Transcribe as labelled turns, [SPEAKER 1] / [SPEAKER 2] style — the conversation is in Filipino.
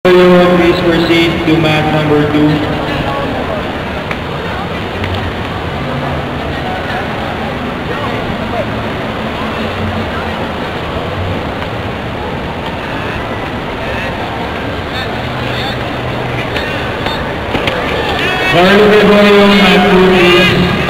[SPEAKER 1] Please proceed to match number 2. Gregory, match 2, please.